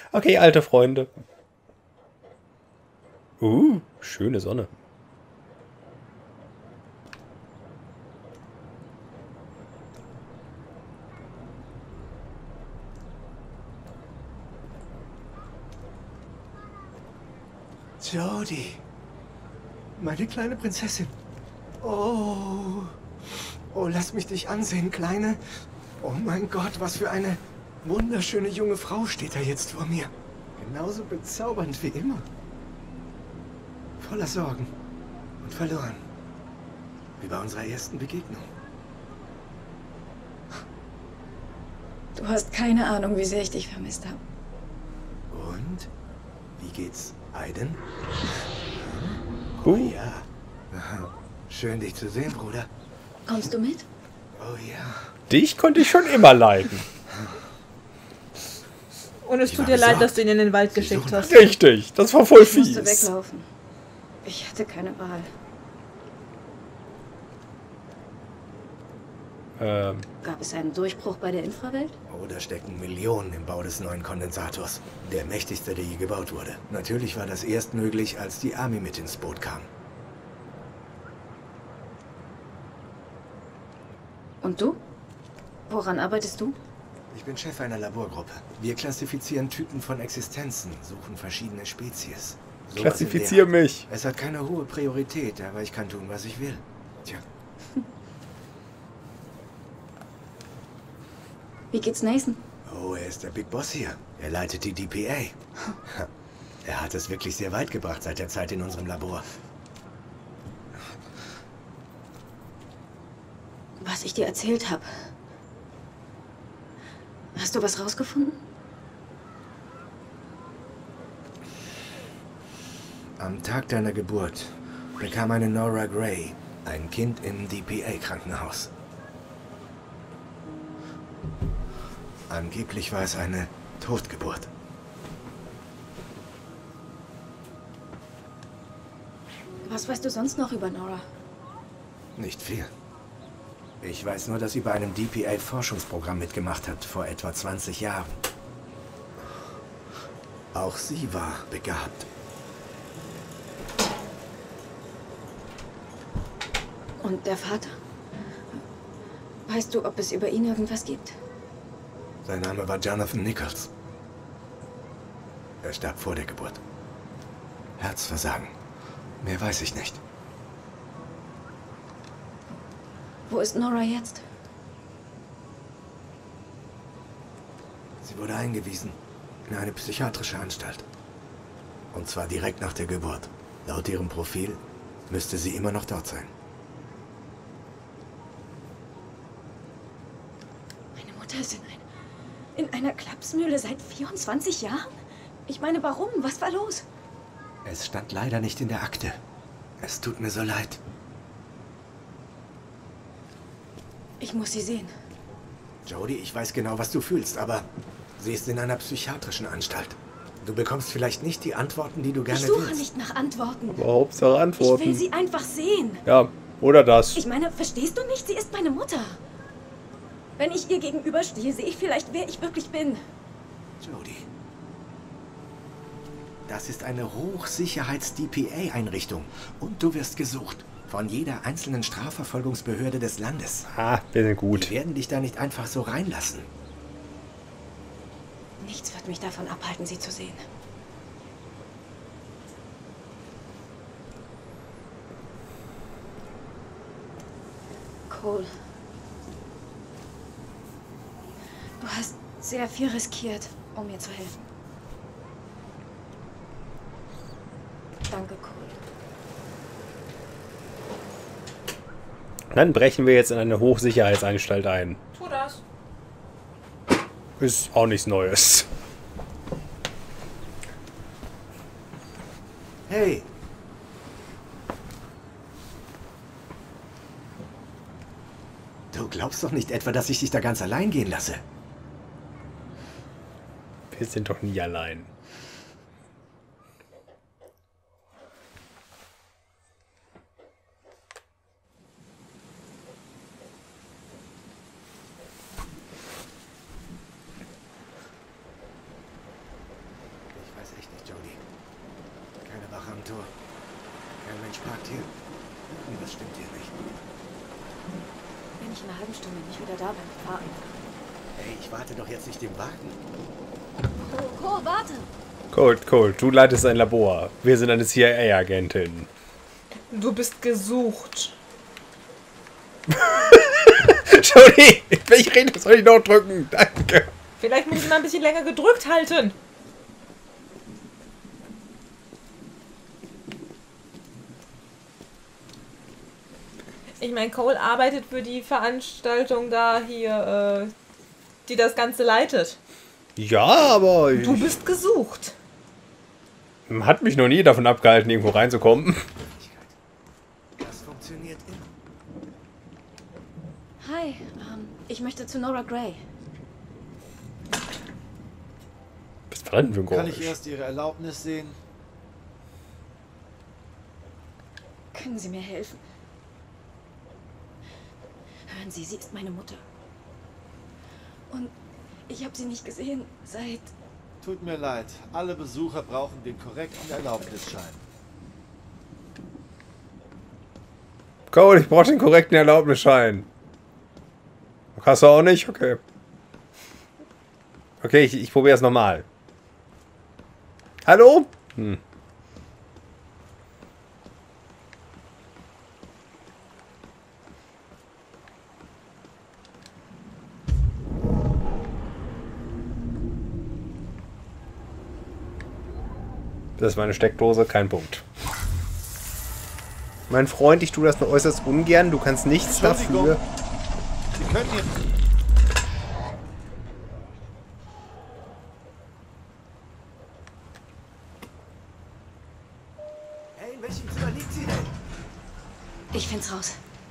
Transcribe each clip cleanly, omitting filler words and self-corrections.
Okay, alte Freunde. Schöne Sonne. Jodie. Meine kleine Prinzessin. Oh. Oh, lass mich dich ansehen, Kleine. Oh mein Gott, was für eine wunderschöne junge Frau steht da jetzt vor mir. Genauso bezaubernd wie immer. Voller Sorgen und verloren. Wie bei unserer ersten Begegnung. Du hast keine Ahnung, wie sehr ich dich vermisst habe. Und? Wie geht's Aiden? Oh ja. Schön, dich zu sehen, Bruder. Kommst du mit? Oh ja. Dich konnte ich schon immer leiden. Und es Ich tut war dir leid, besorgt. dass du ihn in den Wald Sie geschickt suchen hast. Richtig, das war voll Ich musste fies. weglaufen. Ich hatte keine Wahl. Gab es einen Durchbruch bei der Infrawelt? Oh, da stecken Millionen im Bau des neuen Kondensators. Der mächtigste, der je gebaut wurde. Natürlich war das erst möglich, als die Army mit ins Boot kam. Und du? Woran arbeitest du? Ich bin Chef einer Laborgruppe. Wir klassifizieren Typen von Existenzen, suchen verschiedene Spezies. Sowas Klassifizier in der Art. mich. Es hat keine hohe Priorität, aber ich kann tun, was ich will. Tja, Wie geht's Nathan? oh, er ist der Big Boss hier. Er leitet die DPA. Er hat es wirklich sehr weit gebracht seit der Zeit in unserem Labor. Was ich dir erzählt habe. Hast du was rausgefunden? Am Tag deiner Geburt bekam eine Nora Gray ein Kind im DPA-Krankenhaus. Angeblich war es eine Totgeburt. Was weißt du sonst noch über Nora? Nicht viel. Ich weiß nur, dass sie bei einem DPA-Forschungsprogramm mitgemacht hat, vor etwa 20 Jahren. Auch sie war begabt. Und der Vater? Weißt du, ob es über ihn irgendwas gibt? Sein Name war Jonathan Nichols. Er starb vor der Geburt. Herzversagen. Mehr weiß ich nicht. Wo ist Nora jetzt? Sie wurde eingewiesen in eine psychiatrische Anstalt. Und zwar direkt nach der Geburt. Laut ihrem Profil müsste sie immer noch dort sein. Meine Mutter ist in einer Klapsmühle seit 24 Jahren? Ich meine, warum? Was war los? Es stand leider nicht in der Akte. Es tut mir so leid. Ich muss sie sehen. Jodie, ich weiß genau, was du fühlst, aber sie ist in einer psychiatrischen Anstalt. Du bekommst vielleicht nicht die Antworten, die du gerne Ich suche willst. nicht nach Antworten. Aber Hauptsache Ich will Antworten. sie einfach sehen. Ja, oder das. Ich meine, verstehst du nicht? Sie ist meine Mutter. Wenn ich ihr gegenüberstehe, sehe ich vielleicht, wer ich wirklich bin. Jodie. Das ist eine Hochsicherheits-DPA-Einrichtung. Und du wirst gesucht. Von jeder einzelnen Strafverfolgungsbehörde des Landes. Ah, wir sind gut. Die werden dich da nicht einfach so reinlassen. Nichts wird mich davon abhalten, sie zu sehen. Cole. Du hast sehr viel riskiert, um mir zu helfen. Danke, Cole. Dann brechen wir jetzt in eine Hochsicherheitsanstalt ein. Tu das. Ist auch nichts Neues. Hey! Du glaubst doch nicht etwa, dass ich dich da ganz allein gehen lasse? Wir sind doch nie allein. weiß echt nicht, Jodie. Keine Wache am Tor. Kein Mensch parkt hier. Irgendwas stimmt hier nicht. Wenn ich in einer halben Stunde nicht wieder da bin, fahr einfach. Hey, ich warte doch jetzt nicht im Wagen. Cole, warte! Colt, du leitest ein Labor. Wir sind eine CIA-Agentin. Du bist gesucht. Jodie, welche Rede soll ich noch drücken? Danke. Vielleicht muss ich mal ein bisschen länger gedrückt halten. Ich meine, Cole arbeitet für die Veranstaltung da hier, die das Ganze leitet. Ja, aber Du bist gesucht. hat mich noch nie davon abgehalten, irgendwo reinzukommen. Das funktioniert immer. Hi, ich möchte zu Nora Gray. Was war denn für ein Geräusch? Kann ich erst Ihre Erlaubnis sehen? Können Sie mir helfen? Hören Sie, sie ist meine Mutter. Und ich habe sie nicht gesehen seit... Tut mir leid, alle Besucher brauchen den korrekten Erlaubnisschein. Cole, ich brauche den korrekten Erlaubnisschein. Hast du auch nicht? Okay. Okay, ich probiere es nochmal. Hallo? Das ist meine Steckdose, kein Punkt. Mein Freund, ich tue das nur äußerst ungern. Du kannst nichts Entschuldigung. dafür. Sie können hier... Hey, in welchem Zimmer liegt sie denn? Ich find's raus.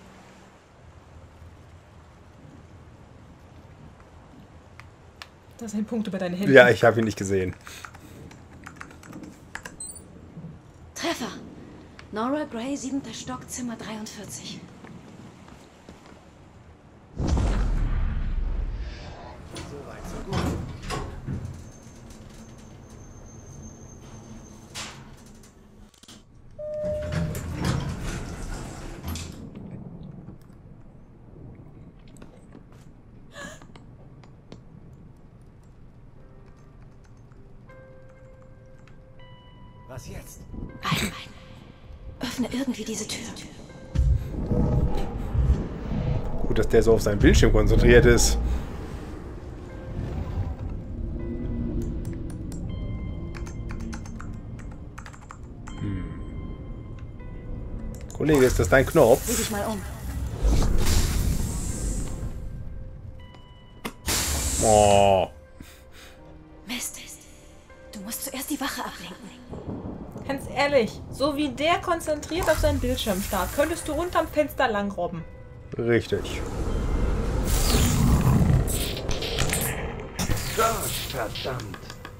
Das ist ein Punkt über deine Hände. Ja, ich habe ihn nicht gesehen. Treffer! Nora Gray, 7. Stock, Zimmer 43. So weit, so gut. Was jetzt? Ein. Öffne irgendwie diese Tür. Gut, dass der so auf seinen Bildschirm konzentriert ist. Kollege, ist das dein Knopf? Sieh dich mal um. Oh. Mist. Du musst zuerst die Wache ablenken. Ganz ehrlich, so wie der konzentriert auf seinen Bildschirm starrt, könntest du unterm Fenster langrobben. Richtig. Gott, verdammt.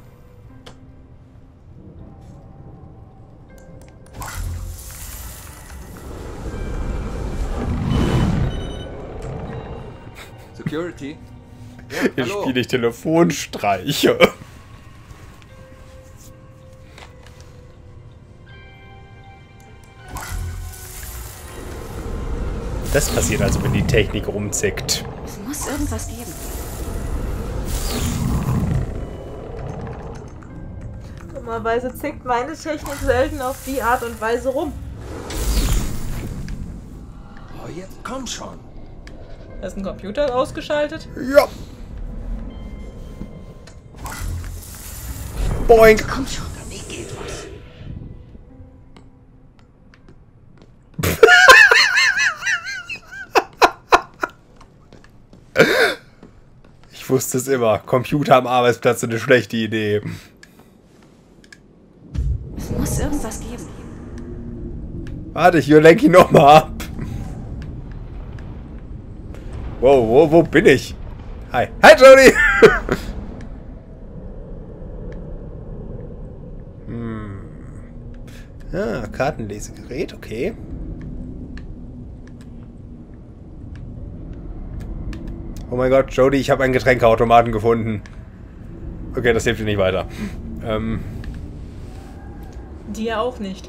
Security? Ja, Hier hallo. spiele ich Telefonstreiche. Das passiert also, wenn die Technik rumzickt. Es muss irgendwas geben. Dummerweise zickt meine Technik selten auf die Art und Weise rum. Oh, jetzt komm schon. Ist ein Computer ausgeschaltet? Ja. Boink. Komm schon. Wie geht was? Ich wusste es immer. Computer am Arbeitsplatz sind eine schlechte Idee. Es muss irgendwas geben. Warte, ich lenke ihn nochmal ab. Wow, wo bin ich? Hi. Hi, Jodie! Ah, Kartenlesegerät, okay. Oh mein Gott, Jodie, ich habe einen Getränkeautomaten gefunden. Okay, das hilft dir nicht weiter. Die ja auch nicht.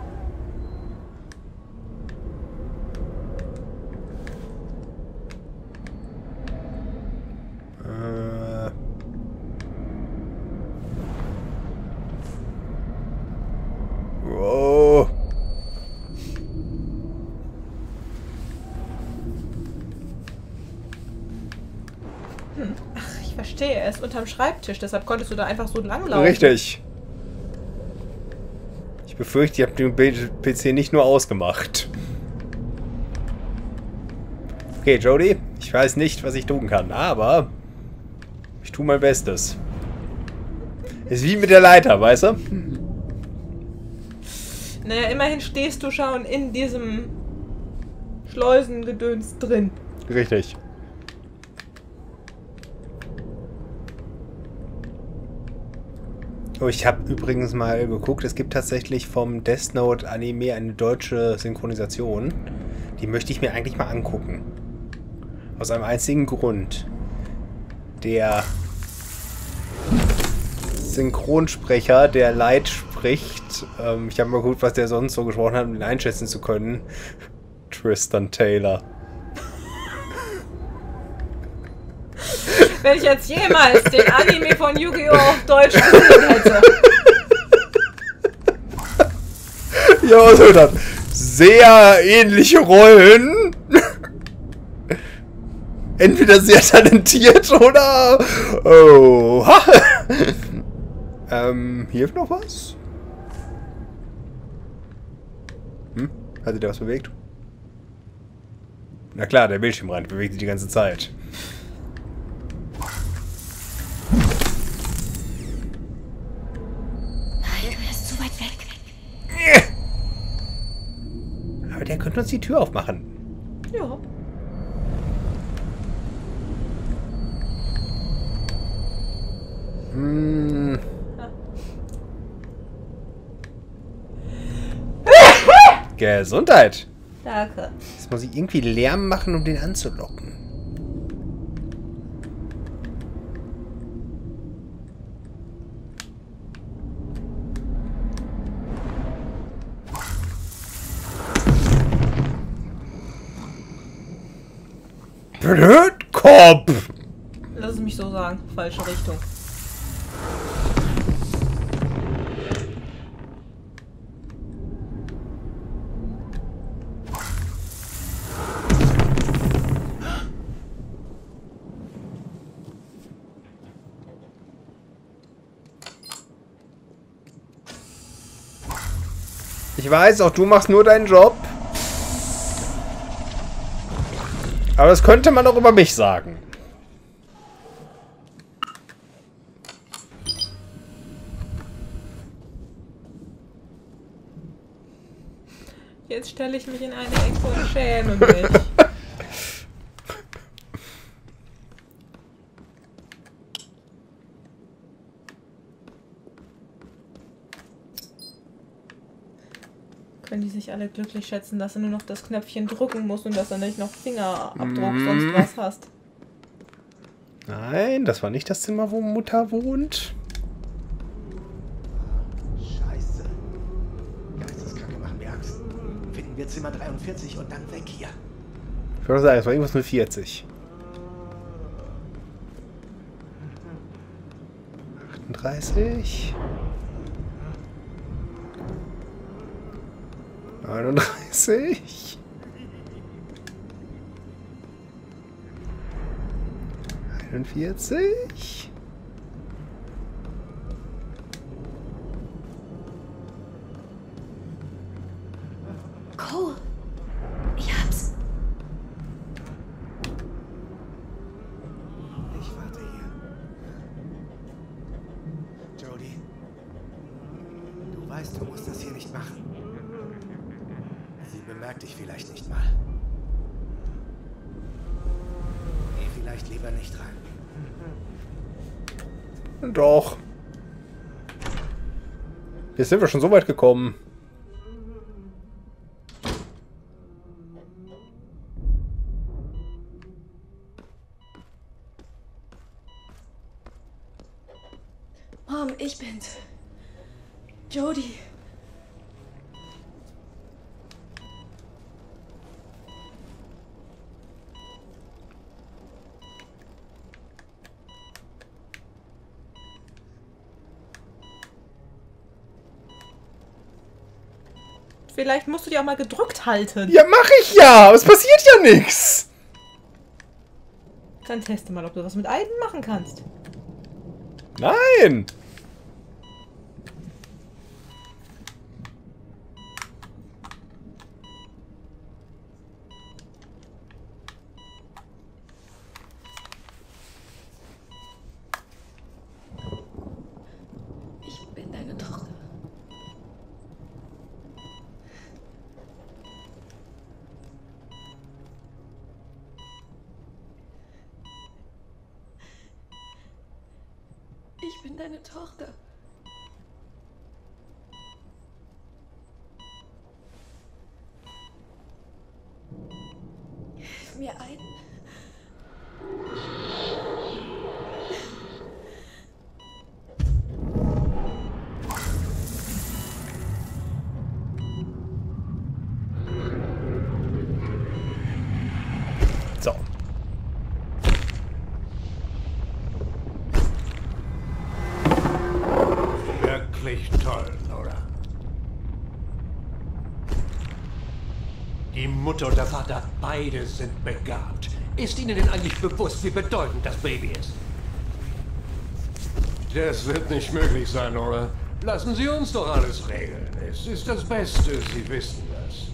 Wow. Ach, ich verstehe. Er ist unterm Schreibtisch, deshalb konntest du da einfach so langlaufen. Richtig. Ich befürchte, ich habe den PC nicht nur ausgemacht. Okay, Jodie, ich weiß nicht, was ich tun kann, aber ich tue mein Bestes. Ist wie mit der Leiter, weißt du? Naja, immerhin stehst du schon in diesem Schleusengedöns drin. Richtig. Oh, ich habe übrigens mal geguckt, es gibt tatsächlich vom Death Note Anime eine deutsche Synchronisation. Die möchte ich mir eigentlich mal angucken. Aus einem einzigen Grund. Der Synchronsprecher, der Light spricht, ich habe mal geguckt, was der sonst so gesprochen hat, um ihn einschätzen zu können. Tristan Taylor. Wenn ich jetzt jemals den Anime von Yu-Gi-Oh! Auf Deutsch gesehen hätte. Ja, was soll das? Sehr ähnliche Rollen. Entweder sehr talentiert oder... Oh. Hilft noch was? Hat sich da was bewegt? Na klar, der Bildschirmrand bewegt sich die ganze Zeit. Nein, er ist zu weit weg. Aber der könnte uns die Tür aufmachen. Ja. Gesundheit. Danke. Jetzt muss ich irgendwie Lärm machen, um den anzulocken. Blödkopf! Lass es mich so sagen. Falsche Richtung. Ich weiß, auch du machst nur deinen Job. Aber das könnte man auch über mich sagen. Jetzt stelle ich mich in eine Ecke und schäme mich. Können die sich alle glücklich schätzen, dass du nur noch das Knöpfchen drücken musst und dass du nicht noch Fingerabdruck sonst was hast. Nein, das war nicht das Zimmer, wo Mutter wohnt. Scheiße. Geisteskranke machen mir Angst. Finden wir Zimmer 43 und dann weg hier. Ich würde sagen, es war irgendwas mit 40. 38. 39. 41. Cole, ich hab's. Ich warte hier. Jodie, du weißt, du musst das hier nicht machen. Sie bemerkt dich vielleicht nicht mal. Geh vielleicht lieber nicht rein. Doch. Jetzt sind wir schon so weit gekommen. Mom, ich bin's. Jodie. Vielleicht musst du die auch mal gedrückt halten. Ja, mach ich ja. Es passiert ja nichts. Dann teste mal, ob du was mit Eisen machen kannst. Nein. Ich bin deine Tochter. Ich bin deine Tochter. Hilf mir ein. So. Wirklich toll, Nora. Die Mutter und der Vater, beide sind begabt. Ist Ihnen denn eigentlich bewusst, wie bedeutend das Baby ist? Das wird nicht möglich sein, Nora. Lassen Sie uns doch alles regeln. Es ist das Beste, Sie wissen das.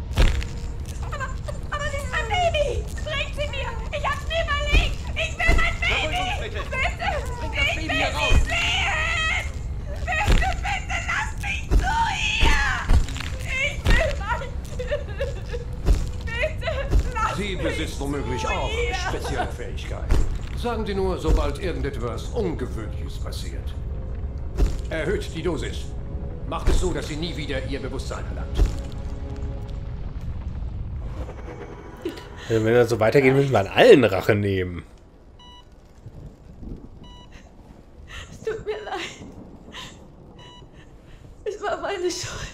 Aber sie ist mein Baby! Bringt sie mir! Ich hab's mir überlegt! Ich will mein Baby! Bitte! Bitte! Bring das Baby Ich will hier raus! sie sehen! Bitte, bitte, lass mich zu ihr! Ich will mein... Bitte, lass Sie mich besitzt womöglich zu auch ihr. spezielle Fähigkeiten. Sagen Sie nur, sobald irgendetwas Ungewöhnliches passiert. Erhöht die Dosis. Macht es so, dass sie nie wieder ihr Bewusstsein erlangt. Wenn wir so weitergehen, müssen wir an allen Rache nehmen. Es tut mir leid. Es war meine Schuld.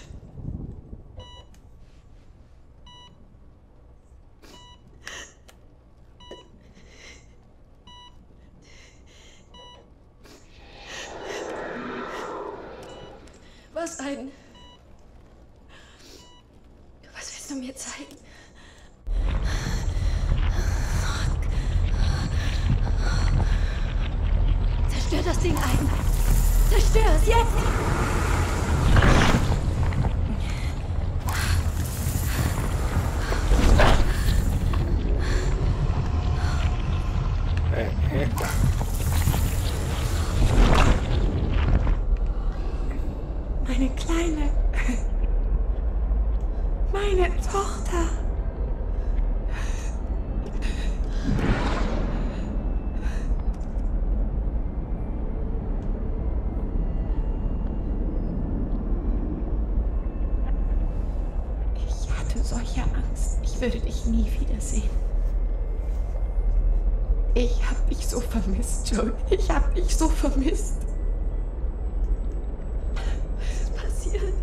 Was willst du mir zeigen? Zerstör das Ding, Aiden. Zerstör es jetzt! Meine Kleine. Meine Tochter. Ich hatte solche Angst, ich würde dich nie wiedersehen. Ich hab dich so vermisst, Joe. Ich hab dich so vermisst. Passiert?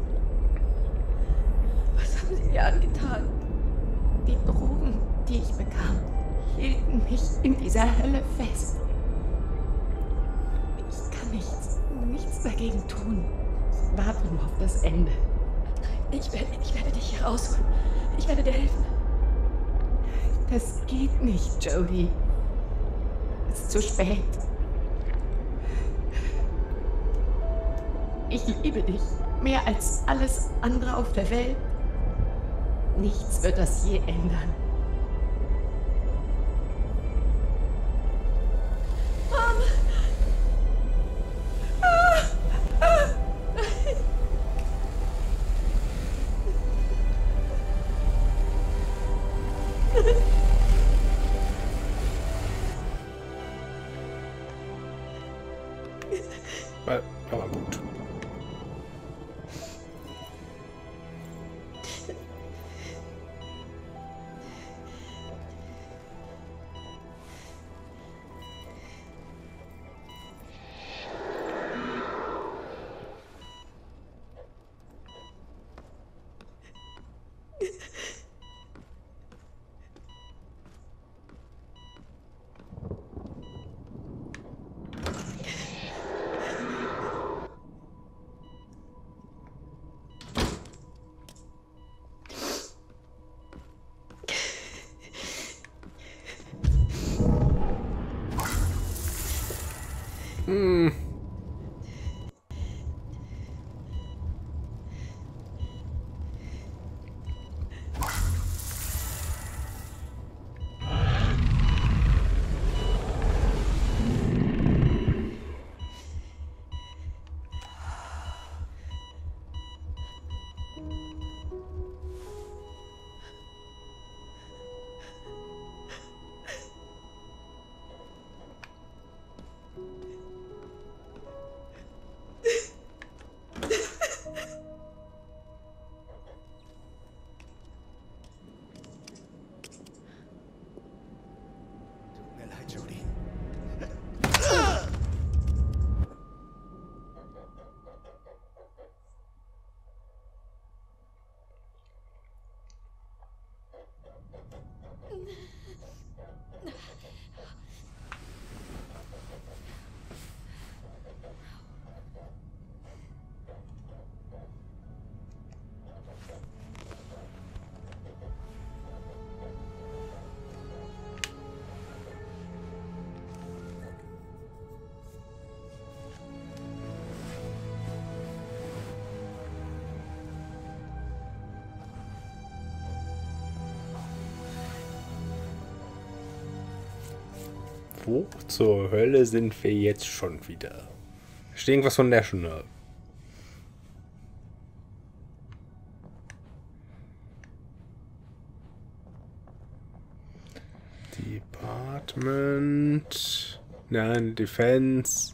Was haben sie dir angetan? Die Drogen, die ich bekam, hielten mich in dieser Hölle fest. Ich kann nichts dagegen tun. Ich warte nur auf das Ende. Ich werde dich hier rausholen. Ich werde dir helfen. Das geht nicht, Jodie. Es ist zu spät. Ich liebe dich mehr als alles andere auf der Welt. Nichts wird das je ändern. Aber gut. Wo zur Hölle sind wir jetzt schon wieder? Steht irgendwas von National. Department. Nein, Defense.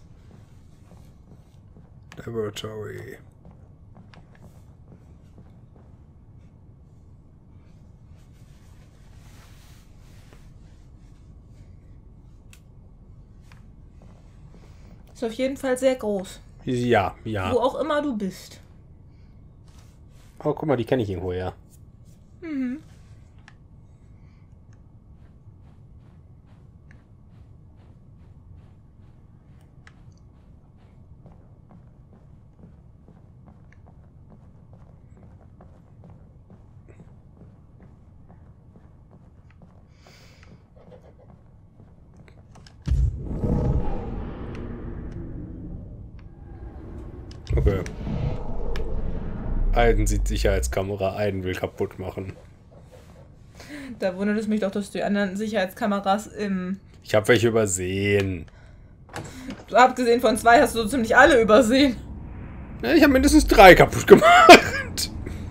Laboratory. Ist auf jeden Fall sehr groß. Ja, ja. Wo auch immer du bist. Oh, guck mal, die kenne ich irgendwo, ja. Mhm. Okay. Aiden sieht Sicherheitskamera, Aiden will kaputt machen. Da wundert es mich doch, dass die anderen Sicherheitskameras im... Ich habe welche übersehen. Abgesehen von 2 hast du so ziemlich alle übersehen. Ja, ich habe mindestens 3 kaputt gemacht.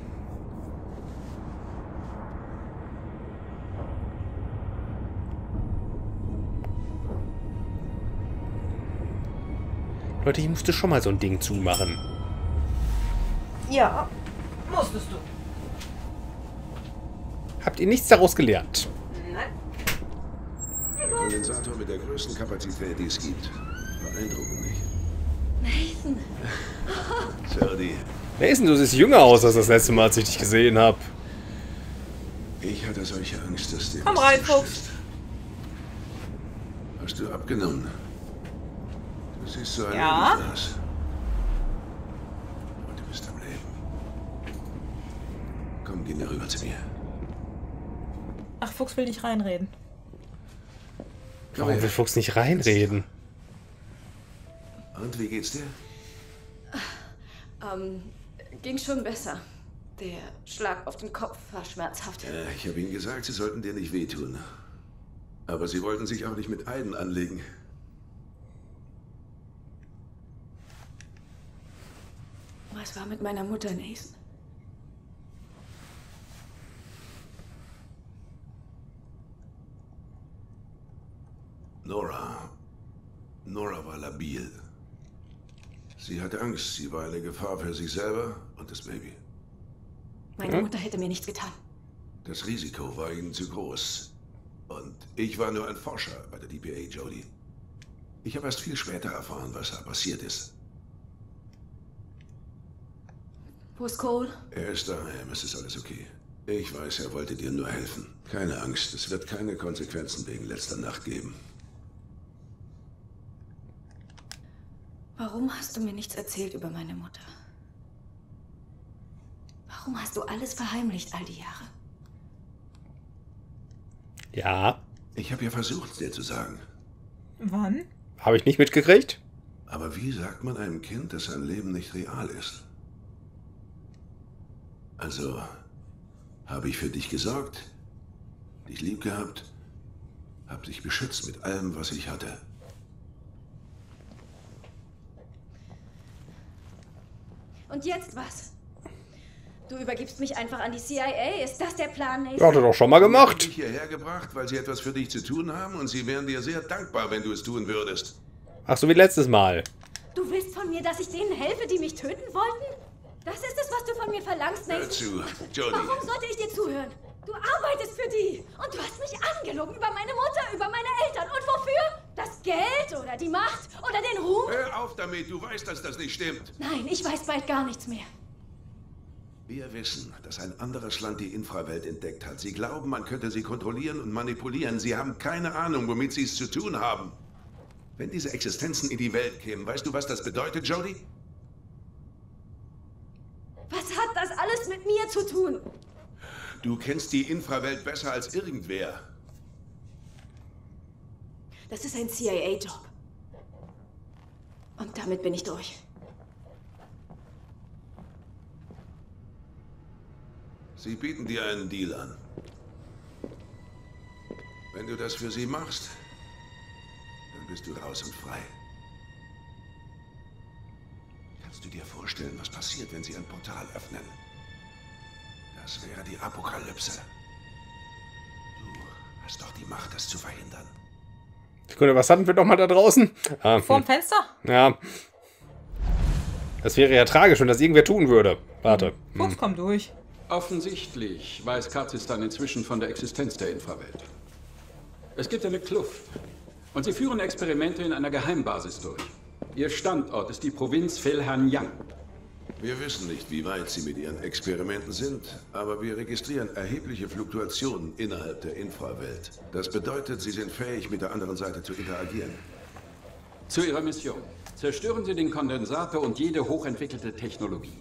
Leute, ich musste schon mal so ein Ding zumachen. Ja, musstest du. Habt ihr nichts daraus gelernt? Nein. Kondensator mit der größten Kapazität, die es gibt. Beeindruckend nicht. Nathan. Jodie, Wer ist denn? Du siehst jünger aus als das letzte Mal, als ich dich gesehen habe. ich hatte solche Angst, dass dir Komm was rein, zustößt. Fuchs. Hast du abgenommen? Du siehst so Ja. erledigt aus. Und du bist am Leben. Komm, geh mir rüber zu mir. Ach, Fuchs will nicht reinreden. Warum will Fuchs nicht reinreden? Und wie geht's dir? Ging schon besser. Der Schlag auf den Kopf war schmerzhaft. Ich habe ihnen gesagt, sie sollten dir nicht wehtun. Aber sie wollten sich auch nicht mit Aiden anlegen. Was war mit meiner Mutter, Nathan? Nora war labil. Sie hatte Angst, sie war eine Gefahr für sich selber und das Baby. Meine Mutter hätte mir nichts getan. Das Risiko war ihnen zu groß. Und ich war nur ein Forscher bei der DPA, Jodie. Ich habe erst viel später erfahren, was da passiert ist. Wo ist Cole? Er ist daheim, es ist alles okay. Ich weiß, er wollte dir nur helfen. Keine Angst, es wird keine Konsequenzen wegen letzter Nacht geben. Warum hast du mir nichts erzählt über meine Mutter? Warum hast du alles verheimlicht all die Jahre? Ja. Ich habe ja versucht, es dir zu sagen. Wann? Habe ich nicht mitgekriegt? Aber wie sagt man einem Kind, dass sein Leben nicht real ist? Also, habe ich für dich gesorgt, dich lieb gehabt, habe dich beschützt mit allem, was ich hatte. Und jetzt was? Du übergibst mich einfach an die CIA? Ist das der Plan, Nathan? Ja, hat er doch schon mal Ich habe gemacht. dich hierher gebracht, weil sie etwas für dich zu tun haben und sie wären dir sehr dankbar, wenn du es tun würdest. Ach so wie letztes Mal. Du willst von mir, dass ich denen helfe, die mich töten wollten? Das ist es, was du von mir verlangst, Nathan. Hör zu, Jodie. Warum sollte ich dir zuhören? Du arbeitest für die. Und du hast mich angelogen über meine Mutter, über meine Eltern. Und wofür? Das Geld oder die Macht oder den Ruhm? Hör auf damit, du weißt, dass das nicht stimmt. Nein, ich weiß bald gar nichts mehr. Wir wissen, dass ein anderes Land die Infrawelt entdeckt hat. Sie glauben, man könnte sie kontrollieren und manipulieren. Sie haben keine Ahnung, womit sie es zu tun haben. Wenn diese Existenzen in die Welt kämen, weißt du, was das bedeutet, Jodie? Was hat das alles mit mir zu tun? Du kennst die Infrawelt besser als irgendwer. Das ist ein CIA-Job. Und damit bin ich durch. Sie bieten dir einen Deal an. Wenn du das für sie machst, bist du raus und frei. Kannst du dir vorstellen, was passiert, wenn sie ein Portal öffnen? Das wäre die Apokalypse. Du hast doch die Macht, das zu verhindern. Sekunde, was hatten wir doch mal da draußen? Vorm Fenster? Ja. Das wäre ja tragisch, wenn das irgendwer tun würde. Warte. Fuchs, komm durch. Offensichtlich weiß Kazistan inzwischen von der Existenz der Infrawelt. Es gibt eine Kluft. Und sie führen Experimente in einer Geheimbasis durch. Ihr Standort ist die Provinz Felhanjang. Wir wissen nicht, wie weit sie mit ihren Experimenten sind, aber wir registrieren erhebliche Fluktuationen innerhalb der Infrawelt. Das bedeutet, sie sind fähig, mit der anderen Seite zu interagieren. Zu ihrer Mission. Zerstören Sie den Kondensator und jede hochentwickelte Technologie.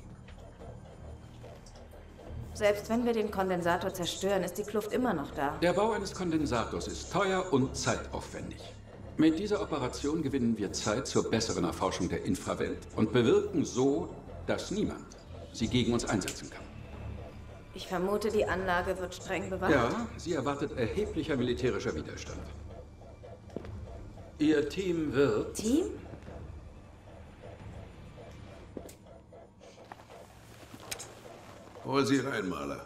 Selbst wenn wir den Kondensator zerstören, ist die Kluft immer noch da. Der Bau eines Kondensators ist teuer und zeitaufwendig. Mit dieser Operation gewinnen wir Zeit zur besseren Erforschung der Infrawelt und bewirken so, dass niemand sie gegen uns einsetzen kann. Ich vermute, die Anlage wird streng bewacht. Ja, sie erwartet erheblicher militärischer Widerstand. Ihr Team wird... Team? Hol sie rein, Maler.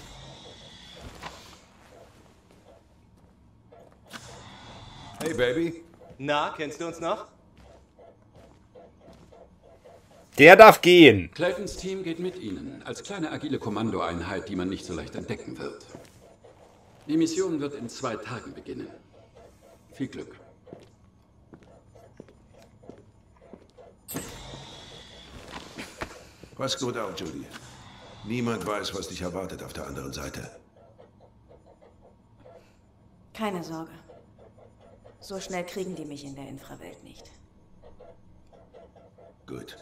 Hey, Baby. Na, kennst du uns noch? Der darf gehen. Claytons Team geht mit Ihnen, als kleine agile Kommandoeinheit, die man nicht so leicht entdecken wird. Die Mission wird in 2 Tagen beginnen. Viel Glück. Pass gut auf, Judy. Niemand weiß, was dich erwartet auf der anderen Seite. Keine Sorge. So schnell kriegen die mich in der Infrawelt nicht. Gut.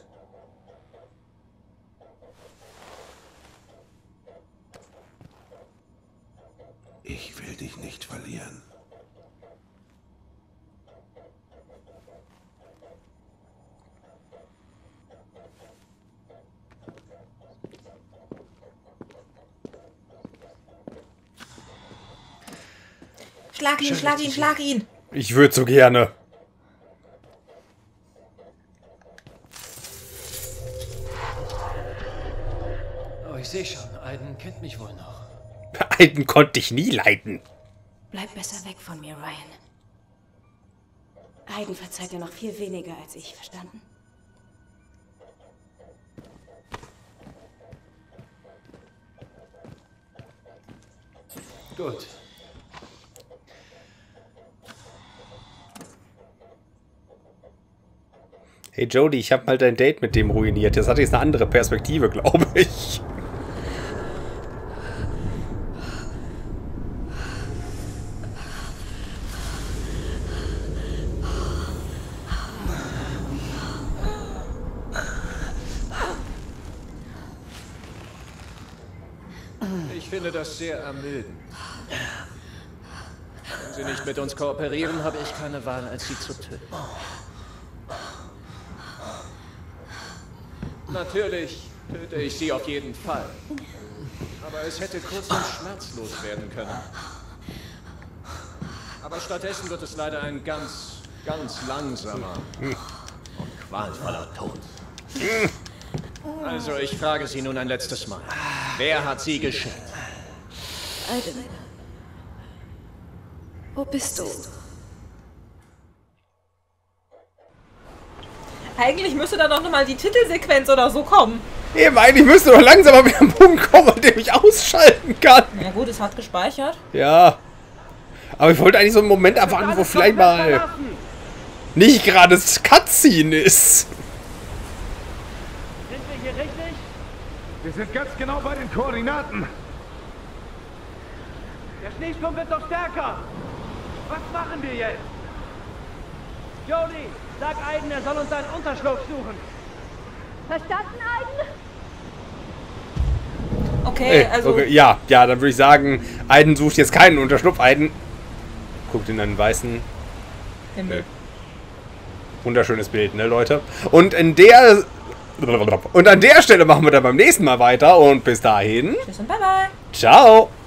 Ich will dich nicht verlieren. Schlag ihn, schlag ihn, schlag ihn! Ich würde so gerne. Oh, ich sehe schon, Aiden kennt mich wohl noch. Aiden konnte ich nie leiden. Bleib besser weg von mir, Ryan. Aiden verzeiht dir noch viel weniger als ich, verstanden? Gut. Hey Jodie, ich habe mal dein Date mit dem ruiniert. Das hat jetzt eine andere Perspektive, glaube ich. Ich finde das sehr ermüdend. Wenn Sie nicht mit uns kooperieren, habe ich keine Wahl, als Sie zu töten. Natürlich töte ich Sie auf jeden Fall. Aber es hätte kurz und schmerzlos werden können. Aber stattdessen wird es leider ein ganz langsamer und qualvoller Tod. Also, ich frage Sie nun ein letztes Mal. Wer hat Sie geschickt? Aiden. Wo bist du? Eigentlich müsste da doch nochmal die Titelsequenz oder so kommen. Eben, eigentlich müsste doch langsam mal wieder ein Punkt kommen, an dem ich ausschalten kann. Ja gut, es hat gespeichert. Ja. Aber ich wollte eigentlich so einen Moment erwarten, wo vielleicht mal nicht gerade das Cutscene ist. Sind wir hier richtig? Wir sind ganz genau bei den Koordinaten. Der Schneesturm wird doch stärker. Was machen wir jetzt? Jodie, sag Aiden, er soll uns einen Unterschlupf suchen. Verstanden, Aiden? Okay, also... Okay, ja, dann würde ich sagen, Aiden sucht jetzt keinen Unterschlupf. Aiden guckt in einen weißen Himmel. Wunderschönes Bild, ne, Leute? Und an der Stelle machen wir dann beim nächsten Mal weiter. Und bis dahin... Tschüss und bye bye. Ciao.